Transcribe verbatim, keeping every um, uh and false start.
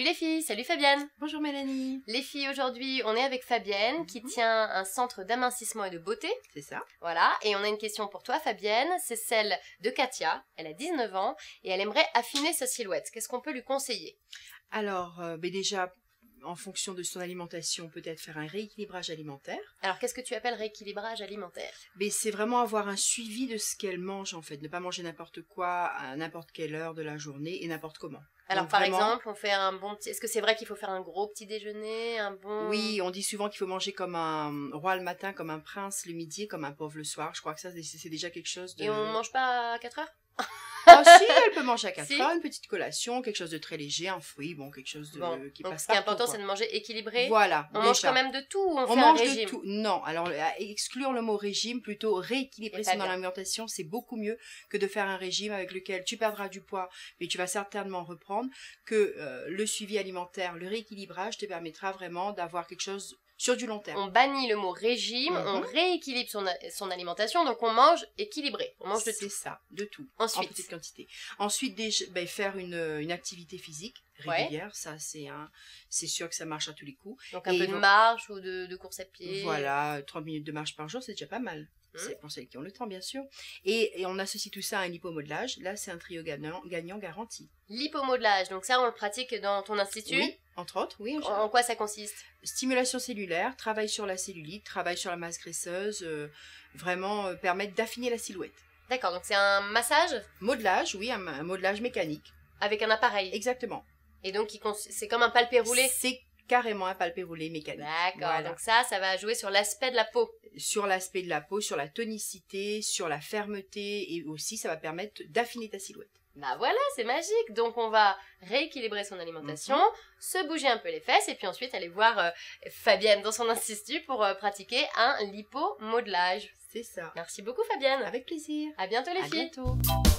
les filles, salut Fabienne. Bonjour Mélanie. Les filles, aujourd'hui on est avec Fabienne mm-hmm. qui tient un centre d'amincissement et de beauté. C'est ça. Voilà, et on a une question pour toi Fabienne, c'est celle de Katia, elle a dix-neuf ans et elle aimerait affiner sa silhouette. Qu'est-ce qu'on peut lui conseiller? Alors, euh, ben déjà, en fonction de son alimentation, peut-être faire un rééquilibrage alimentaire. Alors, qu'est-ce que tu appelles rééquilibrage alimentaire? Mais c'est vraiment avoir un suivi de ce qu'elle mange, en fait. Ne pas manger n'importe quoi à n'importe quelle heure de la journée et n'importe comment. Alors, Donc, par vraiment... exemple, on fait un bon petit... Est-ce que c'est vrai qu'il faut faire un gros petit déjeuner, un bon... Oui, on dit souvent qu'il faut manger comme un roi le matin, comme un prince le midi et comme un pauvre le soir. Je crois que ça, c'est déjà quelque chose de... Et on mange pas à quatre heures? Ah si, elle peut manger à quatre si. heures, une petite collation, quelque chose de très léger, un fruit, bon, quelque chose de bon. qui Donc, passe ce qui est partout, important, quoi. c'est de manger équilibré. Voilà. On déjà. mange quand même de tout ou on, on fait mange un régime? de tout. Non, alors à exclure le mot régime, plutôt rééquilibrer son alimentation, c'est beaucoup mieux que de faire un régime avec lequel tu perdras du poids, mais tu vas certainement reprendre, que euh, le suivi alimentaire, le rééquilibrage te permettra vraiment d'avoir quelque chose sur du long terme. On bannit le mot régime, mm-hmm. on rééquilibre son, son alimentation, donc on mange équilibré. On mange de tout. C'est ça, de tout. Ensuite. En petite quantité. Ensuite, déjà, ben, faire une, une activité physique régulière, ouais. ça c'est un, c'est sûr que ça marche à tous les coups. Donc un Et peu de donc, marche ou de, de course à pied. Voilà, trente minutes de marche par jour, c'est déjà pas mal. Mmh. C'est pour celles qui ont le temps, bien sûr. Et, et on associe tout ça à un lipomodelage. Là, c'est un trio gagnant, gagnant garanti. Lipomodelage, donc ça, on le pratique dans ton institut? Oui, entre autres, oui. En, en quoi ça consiste? Stimulation cellulaire, travail sur la cellulite, travail sur la masse graisseuse, euh, vraiment euh, permettre d'affiner la silhouette. D'accord, donc c'est un massage? Modelage, oui, un, un modelage mécanique. Avec un appareil? Exactement. Et donc, c'est comme un palpé roulé? C'est carrément un palpé roulé mécanique. D'accord, voilà. Donc ça, ça va jouer sur l'aspect de la peau. Sur l'aspect de la peau, sur la tonicité, sur la fermeté, et aussi ça va permettre d'affiner ta silhouette. Bah voilà, c'est magique. Donc on va rééquilibrer son alimentation, mm-hmm. se bouger un peu les fesses, et puis ensuite aller voir euh, Fabienne dans son institut pour euh, pratiquer un lipomodelage. C'est ça. Merci beaucoup Fabienne. Avec plaisir. À bientôt les à filles. Bientôt.